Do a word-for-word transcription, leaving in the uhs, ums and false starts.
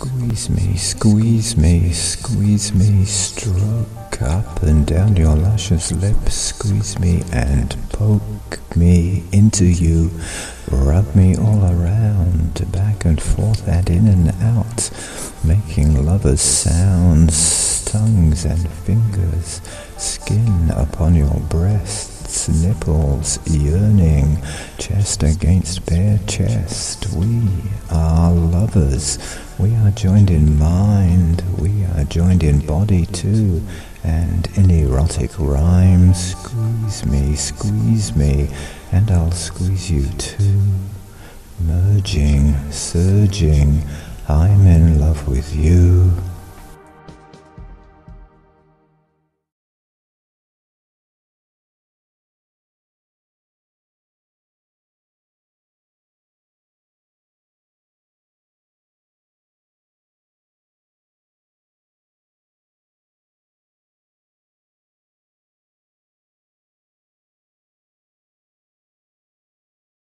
Squeeze me, squeeze me, squeeze me, stroke up and down your luscious lips, squeeze me and poke me into you, rub me all around, back and forth and in and out, making lovers' sounds, tongues and fingers, skin upon your breasts, nipples yearning, chest against bare chest. We are lovers, we are joined in mind, we are joined in body too, and in erotic rhyme. Squeeze me, squeeze me, and I'll squeeze you too. Merging, surging, I'm in love with you.